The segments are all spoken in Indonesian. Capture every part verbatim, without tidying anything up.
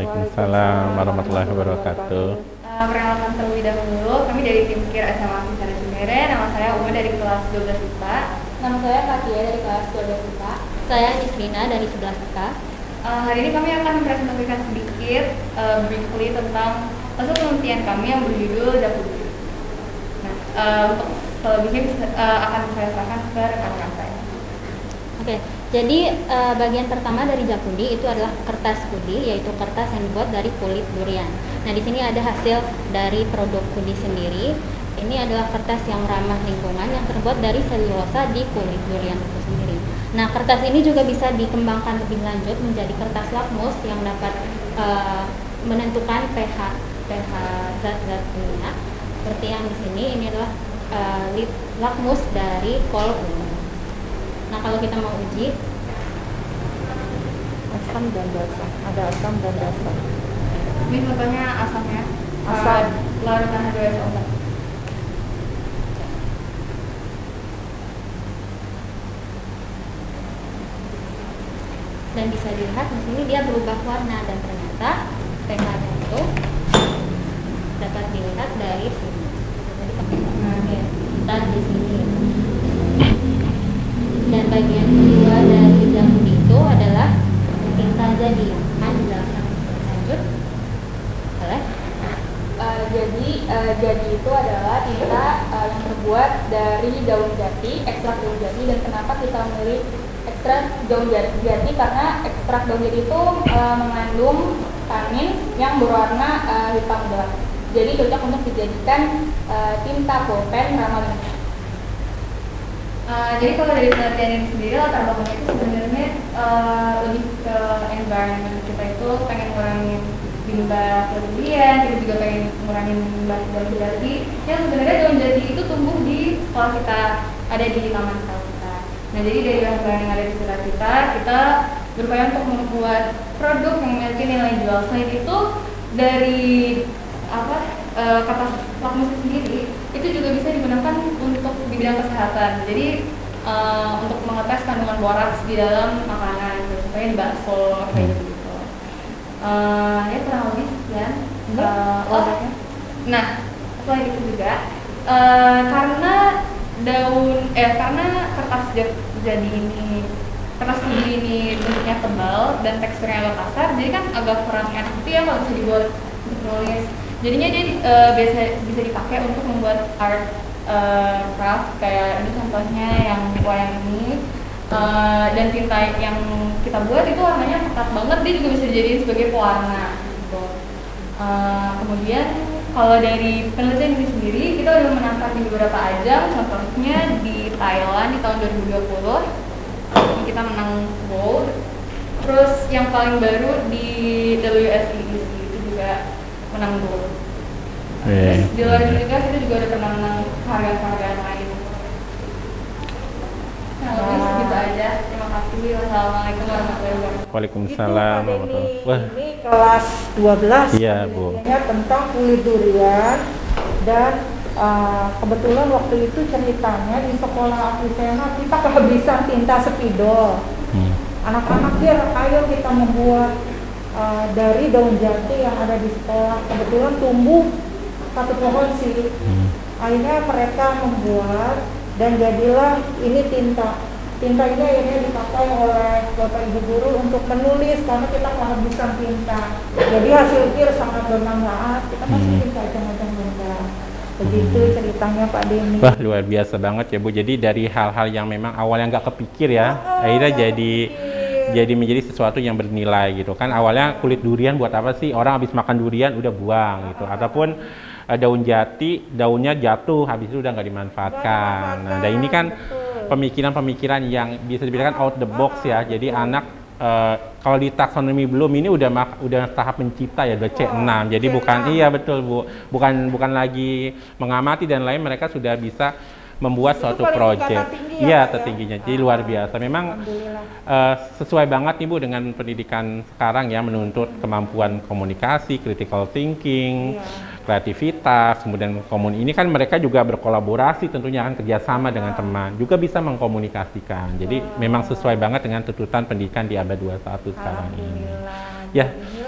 Waalaikumsalam warahmatullahi wabarakatuh. Uh, perkenalkan terlebih dahulu, kami dari tim K I R S M A Fisara Cinere. Nama saya Uma dari kelas dua belas I P A. Nama saya Katia dari kelas dua belas I P A. Saya Nisrina dari sebelas I P A. Uh, hari ini kami akan mempresentasikan sedikit uh, briefly tentang hasil penelitian kami yang berjudul Jakudi. Nah, uh, untuk selebihnya uh, akan saya serahkan ke rekan-rekan saya. Oke, jadi uh, bagian pertama dari Jakudi itu adalah kertas kudi, yaitu kertas yang dibuat dari kulit durian. Nah, di sini ada hasil dari produk kudi sendiri. Ini adalah kertas yang ramah lingkungan yang terbuat dari selulosa di kulit durian itu sendiri. Nah, kertas ini juga bisa dikembangkan lebih lanjut menjadi kertas lakmus yang dapat uh, menentukan pH pH zat-zat kimia. Seperti yang di sini, ini adalah uh, lakmus dari kol ungu. Nah, kalau kita mau uji, asam dan basa, ada asam dan basa. Ini contohnya asamnya, Asam. uh, larutan H dua S O. dan bisa dilihat di sini dia berubah warna, dan ternyata pH-nya itu dapat dilihat dari sini. Jadi kita di sini. Dan bagian kedua dari Jakudi itu adalah tinta jadi yang akan dijelaskan lebih lanjut oleh Uh, jadi uh, jadi itu adalah tinta uh, yang terbuat dari daun jati, ekstrak daun jati. Dan kenapa kita memilih ekstrak daun jati? Jati karena ekstrak daun jati itu uh, mengandung tanin yang berwarna uh, hitam gelap. Jadi cocok untuk dijadikan uh, tinta pulpen ramah lingkungan. Uh, jadi kalau dari penelitian ini sendiri, latar belakangnya itu sebenarnya uh, lebih ke environment. Kita itu pengen ngurangin limbah kemudian, kita juga pengen ngurangin limbah daun jati yang sebenarnya daun jati itu tumbuh di sekolah kita, ada di taman sekolah kita. Nah, jadi dari bahan-bahan yang ada di sekitar kita, kita berupaya untuk membuat produk yang memiliki nilai jual. Selain itu, dari apa uh, kertas lakmus sendiri itu juga bisa digunakan untuk di bidang kesehatan. Jadi uh, untuk mengetes kandungan boraks di dalam makanan, supaya di bakso kayak gitu. Uh, ya kurang lebih sekian. Uh, oh, nah, selain itu juga uh, karena daun eh karena kertas jadi ini kertas kudi ini bentuknya tebal dan teksturnya agak kasar, jadi kan agak kurang enak itu ya kalau bisa dibuat untuk nulis. Jadinya dia uh, biasa bisa dipakai untuk membuat art uh, craft, kayak ini contohnya yang wayang ini. Uh, dan tinta yang kita buat itu warnanya pekat banget, dia juga bisa dijadiin sebagai pewarna gitu. Uh, kemudian kalau dari penelitian ini sendiri, kita udah menangkap di beberapa ajang, contohnya di Thailand di tahun dua ribu dua puluh kita menang gold. Terus yang paling baru di W S E D C itu juga menang gold. Terus di luar itu juga kita juga udah pernah menang harga-harga lain. Nah, lebih segitu aja. Terima kasih. Wassalamualaikum warahmatullahi wabarakatuh. Waalaikumsalam Itu Pak Denny, Wah. ini kelas dua belas. Iya, Bu. Tentang kulit durian. Dan uh, kebetulan waktu itu ceritanya di sekolah Afisena kita kehabisan tinta spidol. Hmm. Anak-anak dia, ayo kita membuat uh, dari daun jati yang ada di sekolah. Kebetulan tumbuh satu pohon sih. Hmm. Akhirnya mereka membuat dan jadilah ini tinta. Tinta ini akhirnya dipakai oleh Bapak Ibu guru untuk menulis karena kita kehabisan tinta. Jadi hasil akhir sangat bermanfaat. Kita masih hmm. tinta macam-macam tinta. Begitu hmm. ceritanya Pak Denny. Wah, luar biasa banget ya Bu. Jadi dari hal-hal yang memang awalnya nggak kepikir ya, oh, akhirnya jadi kepikir. jadi menjadi sesuatu yang bernilai gitu kan. Awalnya kulit durian buat apa sih? Orang habis makan durian udah buang gitu. Ataupun daun jati, daunnya jatuh, habis itu udah nggak dimanfaatkan. Nah, dan ini kan pemikiran-pemikiran yang bisa dibilang out the box ya. Jadi anak uh, kalau di taksonomi belum ini udah mak, udah tahap mencipta ya, udah C enam. Jadi bukan iya betul Bu, bukan bukan lagi mengamati dan lain, mereka sudah bisa membuat suatu proyek. Iya, tertingginya. Jadi luar biasa. Memang uh, sesuai banget nih Bu dengan pendidikan sekarang ya, menuntut kemampuan komunikasi, critical thinking, iya. kreativitas, kemudian komun ini kan mereka juga berkolaborasi, tentunya akan kerjasama dengan teman, juga bisa mengkomunikasikan. Jadi memang sesuai banget dengan tuntutan pendidikan di abad dua puluh satu sekarang ini. Ya.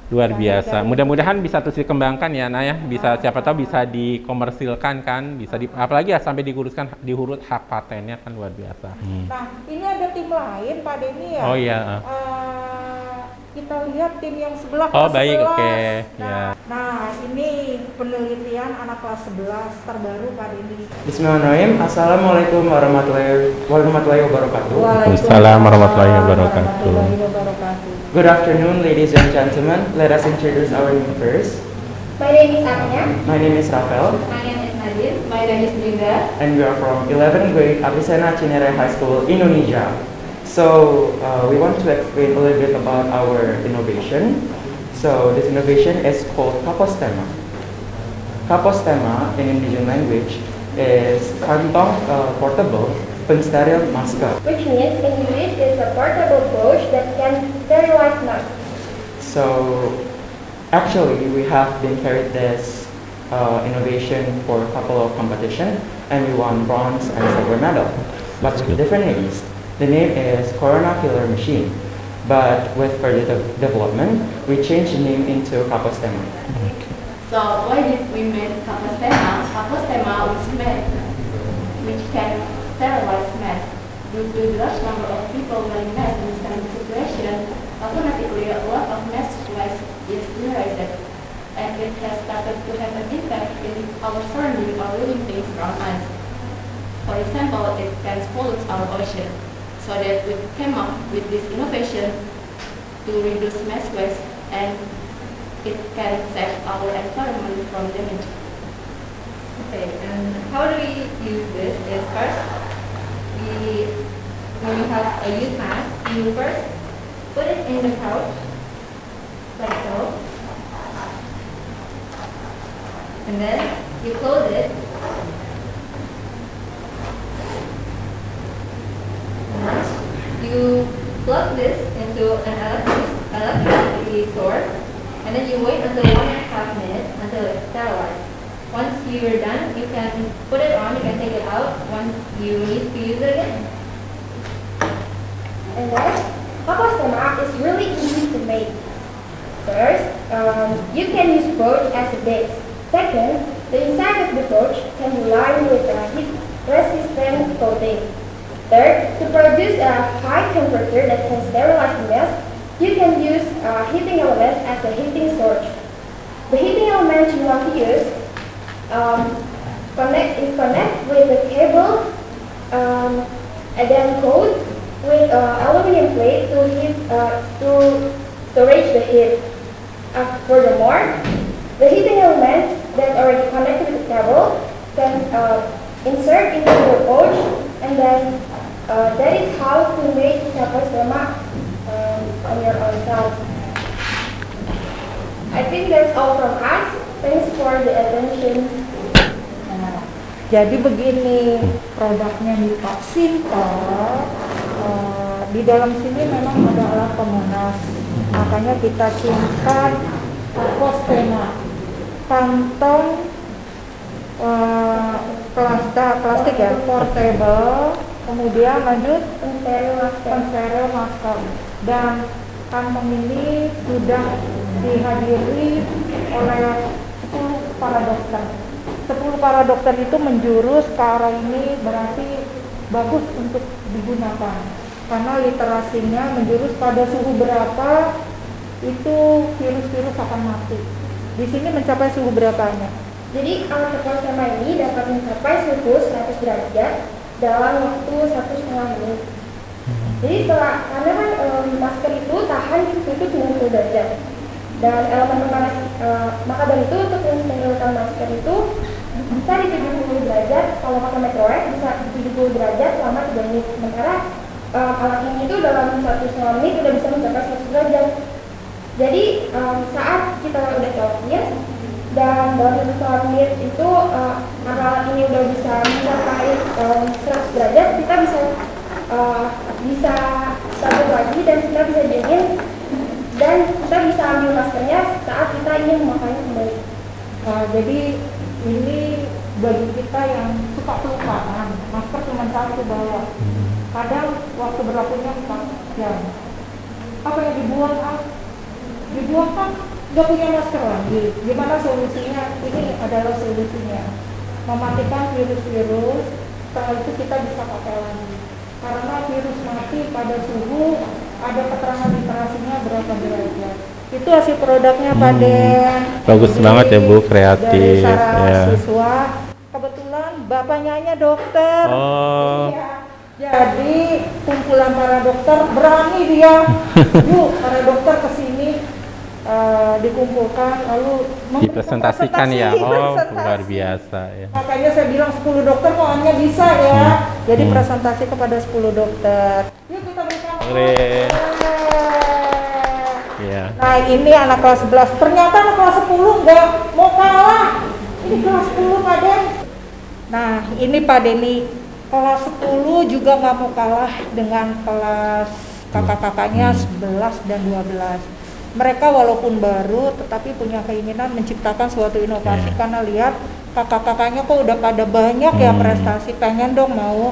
Luar Dari- biasa. dari- Mudah-mudahan bisa terus dikembangkan ya, Nah ya. Bisa siapa tahu bisa dikomersilkan kan, bisa di, apalagi ya sampai diuruskan diurut hak patennya kan luar biasa. Hmm. Nah, ini ada tim lain Pak Denny ya. Oh iya. Eh, kita lihat tim yang sebelah Oh, kelas baik, sebelas. oke, Nah, ya. nah, ini penelitian anak kelas sebelas terbaru Pak Denny. Bismillahirrahmanirrahim. Assalamualaikum warahmatullahi, warahmatullahi wabarakatuh. Waalaikumsalam warahmatullahi wabarakatuh. warahmatullahi wabarakatuh. Good afternoon, ladies and gentlemen. Let us introduce our name first. My name is Anya. My name is Rafael, My name is Nadir. My name is Linda. and we are from eleventh grade Avicenna Cinere High School, Indonesia. So uh, we want to explain a little bit about our innovation. So this innovation is called Kapostema. Kapostema in indigenous language is kantong uh, portable pensteril masker. Which means in English is a portable pouch that can sterilize masks. So actually we have been carried this uh, innovation for a couple of competition and we won bronze and silver medal. But with different names. The name is Corona Killer Machine. But with further de- development, we changed the name into Kapostema. So why did we make Kapostema? Kapostema was made which can sterilize masks. Due to the large number of people wearing masks in this kind of situation, automatically a lot of mask waste is generated, and it has started to have an impact in our surrounding or living things around us. For example, it can pollute our ocean. So that we came up with this innovation to reduce mass waste, and it can save our environment from damage. Okay, and how do we use this? Is first, we when we have a used mask, you first put it in the pouch, like so, and then you close it. You plug this into an electric- electricity source, and then you wait until one and a half minutes until it's sterilized. Once you're done, you can put it on, you can take it out once you need to use it again. And then, Kapostema is really easy to make. First, um, you can use pouch as a base. Second, the inside of the pouch can be lined with a heat-resistant coating. Third, to produce a high temperature that can sterilize the mask, you can use uh, heating elements as a heating source. The heating element you want to use um, connect is connect with the cable um, and then coat with uh, aluminum plate to heat uh, to storage the heat. Uh, furthermore, the heating elements that are already connected with the cable can uh, insert into the pouch, and then uh, that is how to make Kapostema um, on your own self. I think that's all from us. Thanks for the attention. Nah, jadi begini produknya nih Pak, simple. Uh, di dalam sini memang ada alat pemunas, makanya kita singkat Kapostema. Kantong uh, plastik, plastik ya, portable. Kemudian lanjut Pensteril masker. pensteril masker, dan kantong ini sudah dihadiri oleh sepuluh para dokter. sepuluh para dokter itu menjurus ke arah ini, berarti bagus untuk digunakan karena literasinya menjurus pada suhu berapa itu virus-virus akan mati. Di sini mencapai suhu berapanya? Jadi alat Kapostema ini dapat mencapai suhu seratus derajat dalam waktu satu setengah menit. Jadi setelah, karena kan um, masker itu tahan di suhu sembilan puluh derajat, dan elemen pemanas, uh, maka dari itu untuk mensterilkan masker itu bisa di tujuh puluh derajat, kalau pakai microwave bisa di tujuh puluh derajat selama tiga menit. Sementara uh, alat ini itu dalam satu setengah menit sudah bisa mencapai seratus derajat. Jadi um, saat kita udah colokin dan dalam satu setengah menit itu uh, karena alat ini udah bisa mencapai um, seratus derajat, kita bisa uh, bisa stabil lagi dan kita bisa dingin, dan kita bisa ambil maskernya saat kita ingin memakainya kembali. Uh, jadi ini bagi kita yang suka kelupaan, masker cuma satu bawa. Kadang waktu berlakunya empat jam. Apa yang dibuang ah? dibuang kan nggak punya masker lagi. Gimana solusinya? Ini adalah solusinya, mematikan virus-virus, setelah itu kita bisa pakai lagi. Karena virus mati pada suhu, ada keterangan literasinya berapa derajat. Itu hasil produknya Pak Hmm, Den. bagus Jadi, banget ya, Bu, dari kreatif, para ya. siswa, kebetulan bapaknya hanya dokter. Oh. Iya. Jadi kumpulan para dokter berani dia, Bu, para dokter kesini uh, dikumpulkan lalu memberi Dipresentasikan ya. presentasi, Oh, presentasi. luar biasa ya. Makanya saya bilang sepuluh dokter kok hanya bisa ya. Hmm. Jadi Hmm. presentasi kepada sepuluh dokter. Yuk kita berikan Keren. aplaus. Iya. Nah ini anak kelas sebelas, ternyata anak kelas sepuluh nggak mau kalah. Ini kelas sepuluh Pak Den. Nah ini Pak Deni, kelas sepuluh juga nggak mau kalah dengan kelas kakak-kakaknya sebelas dan dua belas. Mereka walaupun baru tetapi punya keinginan menciptakan suatu inovasi Yeah. karena lihat kakak-kakaknya kok udah pada banyak ya Hmm. prestasi, pengen dong mau.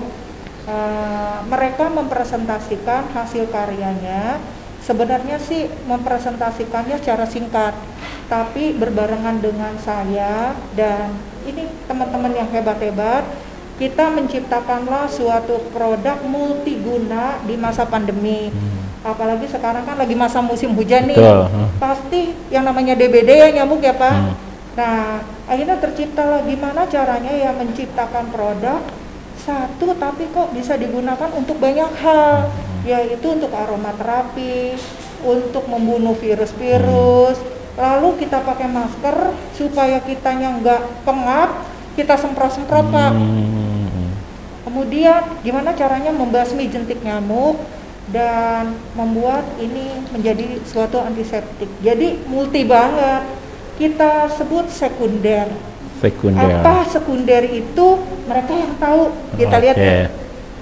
Uh, mereka mempresentasikan hasil karyanya. Sebenarnya sih mempresentasikannya secara singkat, tapi berbarengan dengan saya dan ini teman-teman yang hebat-hebat, kita menciptakanlah suatu produk multiguna di masa pandemi. Hmm. Apalagi sekarang kan lagi masa musim hujan nih. Betul. Hmm. Pasti yang namanya D B D ya nyamuk ya Pak. Hmm. Nah akhirnya terciptalah gimana caranya ya menciptakan produk satu tapi kok bisa digunakan untuk banyak hal, yaitu untuk aromaterapi, untuk membunuh virus-virus. Lalu kita pakai masker supaya kitanya nggak pengap, kita semprot-semprot Pak. Hmm. Kemudian gimana caranya membasmi jentik nyamuk dan membuat ini menjadi suatu antiseptik. Jadi multi banget. Kita sebut sekunder. Sekunder. Apa sekunder itu mereka yang tahu. Kita lihat Oke. ya.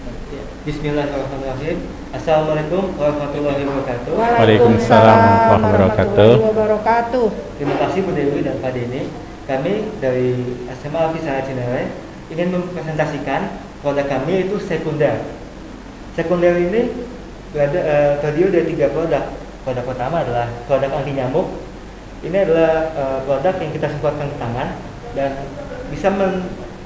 Bismillahirrahmanirrahim. Assalamualaikum warahmatullahi wabarakatuh. Waalaikumsalam warahmatullahi wabarakatuh. Terima kasih Bu Dewi dan Pak Deni. Kami dari S M A Alfisara Cinere ingin mempresentasikan produk kami yaitu sekunder. Sekunder ini berada, uh, terdiri dari tiga produk. Produk pertama adalah produk anti nyamuk. Ini adalah uh, produk yang kita semprotkan ke tangan dan bisa men,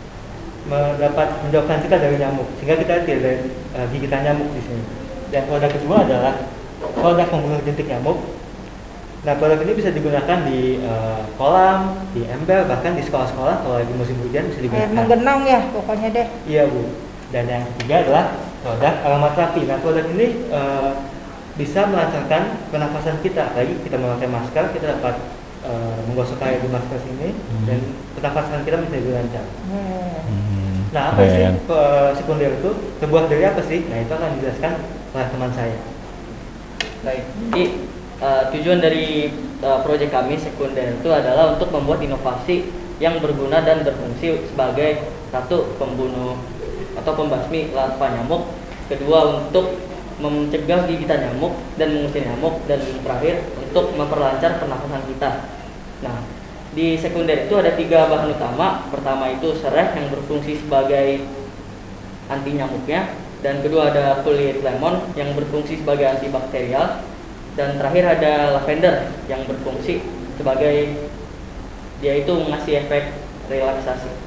mendapat menjauhkan kita dari nyamuk sehingga kita tidak ada uh, gigitan nyamuk di sini. Dan produk kedua adalah produk pembunuh jentik nyamuk. Nah, produk ini bisa digunakan di uh, kolam, di ember, bahkan di sekolah-sekolah kalau lagi musim hujan bisa Air digunakan. menggenang ya pokoknya deh. Iya Bu. Dan yang ketiga adalah produk aromaterapi. Nah, produk ini uh, bisa melancarkan pernafasan kita. Apalagi kita memakai masker, kita dapat uh, menggosok air di masker sini Hmm. dan pernafasan kita bisa lebih lancar. Hmm. Hmm. Nah, apa sih Keren. uh, sekunder itu? Terbuat dari apa sih? Nah, itu akan dijelaskan oleh teman saya. Baik, jadi uh, tujuan dari uh, proyek kami sekunder itu adalah untuk membuat inovasi yang berguna dan berfungsi sebagai satu pembunuh atau pembasmi larva nyamuk, kedua untuk mencegah gigitan nyamuk dan mengusir nyamuk, dan terakhir untuk memperlancar pernafasan kita. Nah, di sekunder itu ada tiga bahan utama. Pertama itu serai yang berfungsi sebagai anti nyamuknya, dan kedua ada kulit lemon yang berfungsi sebagai antibakterial, dan terakhir ada lavender yang berfungsi sebagai dia itu mengasih efek relaksasi.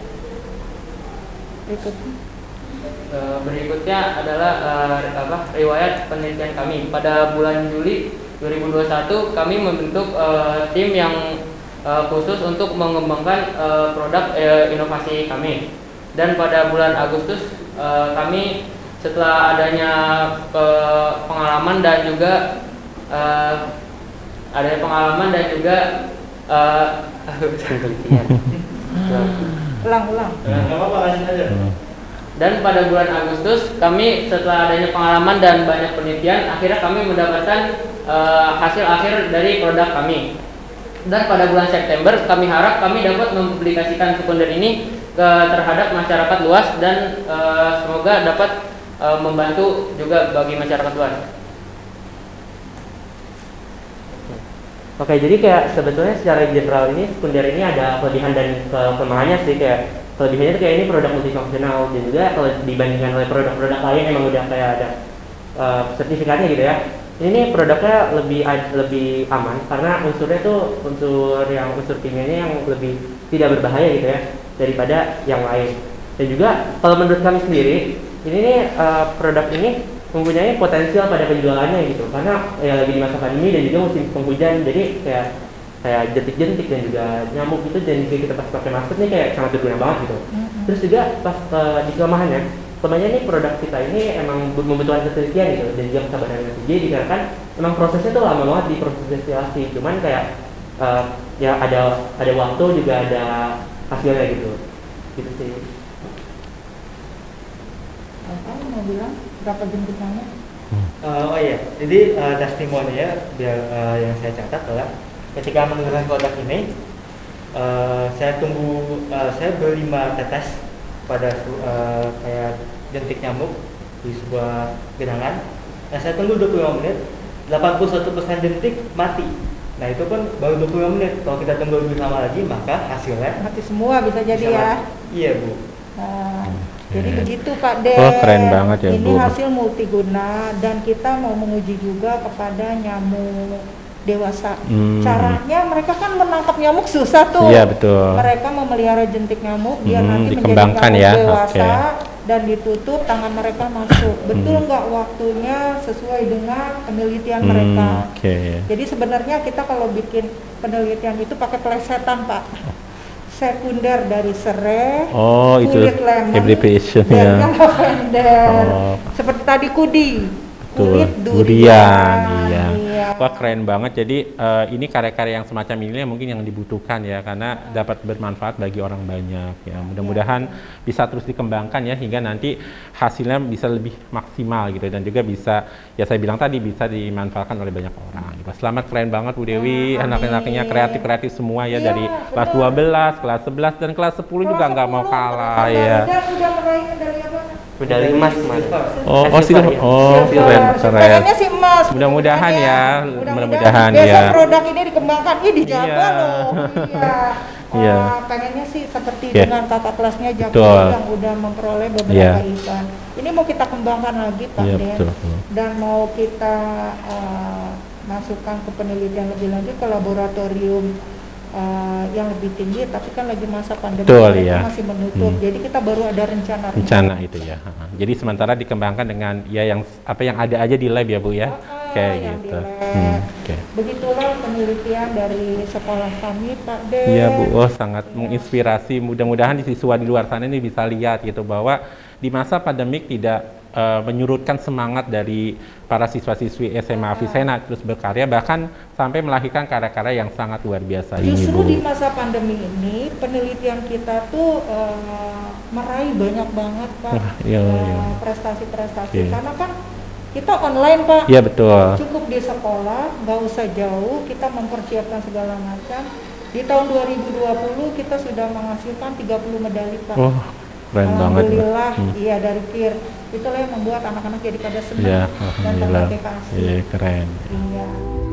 Berikut. Uh, berikutnya adalah uh, apa, riwayat penelitian kami. Pada bulan Juli dua ribu dua puluh satu kami membentuk uh, tim yang uh, khusus untuk mengembangkan uh, produk uh, inovasi kami. Dan pada bulan Agustus uh, kami setelah adanya uh, pengalaman dan juga uh, adanya pengalaman dan juga uh, Ulang-ulang. Dan pada bulan Agustus kami setelah adanya pengalaman dan banyak penelitian, akhirnya kami mendapatkan uh, hasil akhir dari produk kami. Dan pada bulan September kami harap kami dapat mempublikasikan sekunder ini ke terhadap masyarakat luas, dan uh, semoga dapat uh, membantu juga bagi masyarakat luas. Oke, jadi kayak sebetulnya secara general ini sekunder ini ada kelebihan dan kelemahannya sih. Kayak kelebihannya itu kayak ini produk multifungsional, dan juga kalau dibandingkan oleh produk-produk lain emang udah kayak ada uh, sertifikatnya gitu ya. Ini produknya lebih lebih aman karena unsurnya tuh unsur yang unsur kimianya yang lebih tidak berbahaya gitu ya daripada yang lain. Dan juga kalau menurut kami sendiri, ini nih, uh, produk ini mempunyai potensial pada penjualannya gitu karena ya lagi di masa pandemi dan juga musim penghujan, jadi kayak kayak jentik-jentik dan juga nyamuk gitu, dan jika kita pas pakai masker nih kayak sangat berguna banget gitu. Mm-hmm. Terus juga pas uh, di kelemahannya, kelemahannya nih produk kita ini emang membutuhkan ketelitian gitu dan juga kesabaran yang tinggi dikarenakan emang prosesnya tuh lama banget di proses destilasi, cuman kayak uh, ya ada ada waktu juga ada hasilnya gitu, gitu sih. Apa mau bilang berapa jentik nyamuk? Uh, oh iya, jadi uh, testimoninya biar uh, yang saya catat adalah ketika menggunakan produk ini, uh, saya tunggu, uh, saya berlima tetes pada uh, kayak jentik nyamuk di sebuah genangan. Nah, saya tunggu dua puluh lima menit, delapan puluh satu persen jentik mati. Nah, itu pun baru dua puluh lima menit. Kalau kita tunggu lebih lama lagi, maka hasilnya mati semua bisa jadi bisa ya. Mati. Iya, Bu. Nah, jadi begitu Pak Den. Oh, keren banget ya, ini Bu. hasil multiguna dan kita mau menguji juga kepada nyamuk dewasa. Hmm. Caranya mereka kan menangkap nyamuk susah tuh. Iya, betul. Mereka memelihara jentik nyamuk biar hmm, nanti menjadi nyamuk ya. dewasa okay. dan ditutup, tangan mereka masuk. Betul nggak hmm. waktunya sesuai dengan penelitian hmm, mereka. Okay. Jadi sebenarnya kita kalau bikin penelitian itu pakai pelesetan, Pak. Sekunder dari serai, oh, kulit itu lemon, dan ya. lavender. Oh. Seperti tadi kudi. Kulit durian, durian iya. iya. Wah, keren banget. Jadi uh, ini karya-karya yang semacam ini mungkin yang dibutuhkan ya, karena dapat bermanfaat bagi orang banyak ya. Mudah-mudahan ya. bisa terus dikembangkan ya hingga nanti hasilnya bisa lebih maksimal gitu, dan juga bisa ya saya bilang tadi bisa dimanfaatkan oleh banyak orang gitu. Selamat, keren banget Bu Dewi, anak-anaknya kreatif-kreatif semua ya, ya dari betul. kelas dua belas, kelas sebelas dan kelas sepuluh kelas juga nggak mau kalah ya. Udah, udah meraih medali apa? Medali emas kemarin. Oh, oh sih, oh keren, keren. Pengennya sih emas. Mudah-mudahan ya, mudah-mudahan ya. Besok produk ini dikembangkan, ih dijaga iya. loh. Iya. Iya. Uh, pengennya sih seperti yeah. dengan kakak kelasnya Jago yang udah memperoleh beberapa yeah. event. Ini mau kita kembangkan lagi Pak yeah, Den. Betul. Dan mau kita uh, masukkan ke penelitian lebih lanjut ke laboratorium Uh, yang lebih tinggi, tapi kan lagi masa pandemi Betul, ya. masih menutup, hmm. jadi kita baru ada rencana rencana itu ya. Jadi sementara dikembangkan dengan ya yang apa yang ada aja di lab ya Bu ya, oh, kayak gitu. Hmm, okay. Begitulah penelitian dari sekolah kami Pak Den. Iya Bu, oh sangat ya. menginspirasi. Mudah-mudahan di siswa di luar sana ini bisa lihat gitu bahwa di masa pandemik tidak Uh, menyurutkan semangat dari para siswa-siswi S M A Avicenna terus berkarya, bahkan sampai melahirkan karya-karya yang sangat luar biasa. Justru ini, Bu. di masa pandemi ini penelitian kita tuh uh, meraih banyak banget Pak uh, iya, iya. Uh, prestasi-prestasi okay. karena kan kita online Pak. Iya betul. Cukup di sekolah, nggak usah jauh, kita mempersiapkan segala macam. Di tahun dua ribu dua puluh kita sudah menghasilkan tiga puluh medali Pak. Oh. Keren banget. Alhamdulillah, hmm. iya dari K I R. Itulah yang membuat anak-anak jadi pada senang ya, dan termotivasi. Iya, keren. Iya.